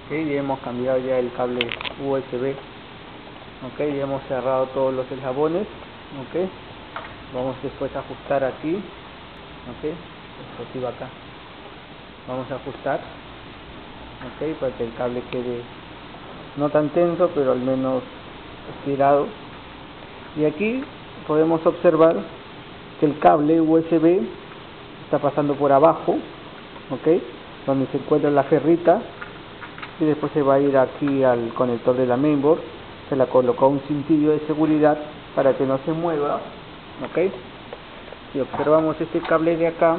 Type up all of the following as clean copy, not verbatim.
Ok, ya hemos cambiado ya el cable USB. Ok, ya hemos cerrado todos los eslabones. Ok, vamos después a ajustar aquí. Ok, esto sí va acá. Vamos a ajustar. Ok, para que el cable quede no tan tenso, pero al menos estirado. Y aquí podemos observar que el cable USB está pasando por abajo, ok, donde se encuentra la ferrita, y después se va a ir aquí al conector de la mainboard. Se le colocó un cintillo de seguridad para que no se mueva, ok. Si observamos este cable de acá,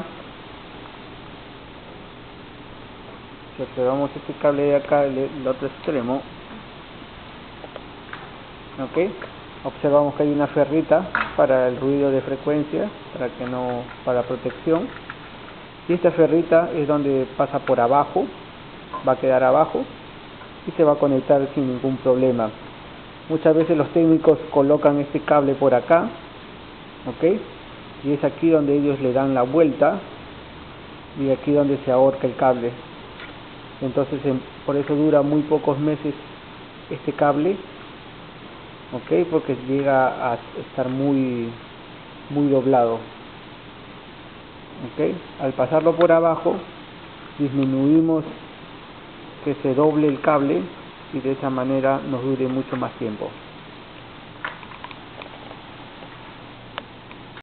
el otro extremo, ok, observamos que hay una ferrita para el ruido de frecuencia, para protección, y esta ferrita es donde pasa por abajo, va a quedar abajo y se va a conectar sin ningún problema. Muchas veces los técnicos colocan este cable por acá, ok, y es aquí donde ellos le dan la vuelta y aquí donde se ahorca el cable. Entonces por eso dura muy pocos meses este cable, ok, porque llega a estar muy doblado. Ok, al pasarlo por abajo disminuimos que se doble el cable y de esa manera nos dure mucho más tiempo.